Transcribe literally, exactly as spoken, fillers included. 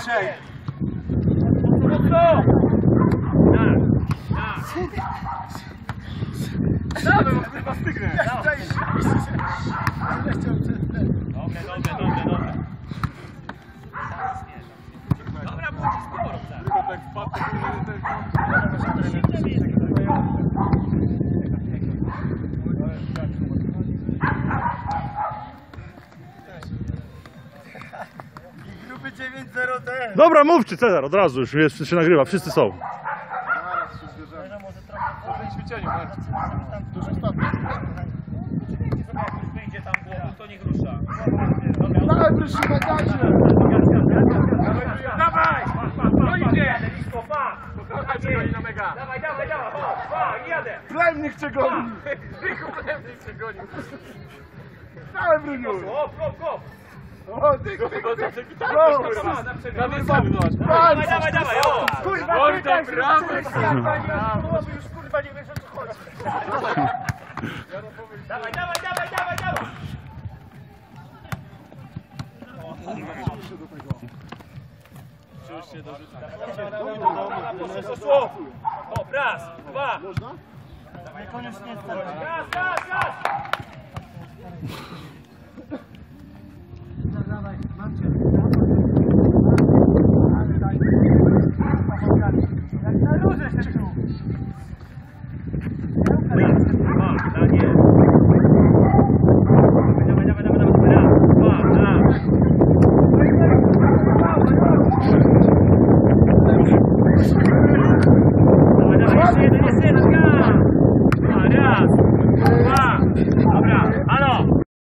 Ciszej! Mocno! Tak, tak. Dawaj, bo chyba stygnę. Dobre, dobre, dobre, dobre. Dobra, było ci sporo, tak. Tylko tak Gruby dziewięć zero D. Dobra, mówcie Cezar, od razu już jest, się nagrywa, wszyscy są. ćwiczeniu, bardzo. Dużo stopni. Jak już wyjdzie tam głową, to niech rusza. Dawaj, prosimy, dajcie! Dawaj! No idzie! Dawaj, dawaj, dawaj, dawaj, jadę! Plemnik cię goni! Tylko plemnik cię goni. Dawaj, Bruniu! Hop, hop, hop! O, ty, ty, ty! No, dawaj, dawaj, dawaj, o! Kurwa, Morda, pytaj, brawo! Może już kurwa nie wiesz, o co chodzi. Dawaj, dawaj, dawaj, dawaj, dawaj! Czuć się dorzuca. Hop, raz, dwa! Niekoniecznie Gaz, gaz, gaz! Dawaj, mam cię. Jak na luzie się tu. Dwa, Daniel. Dawaj, dawaj, dawaj, dawaj, raz, dwa, raz. Dawaj, dawaj, jeszcze jeden, jeszcze jeden, gaz! Dwa, raz, dwa. Dobra, halo!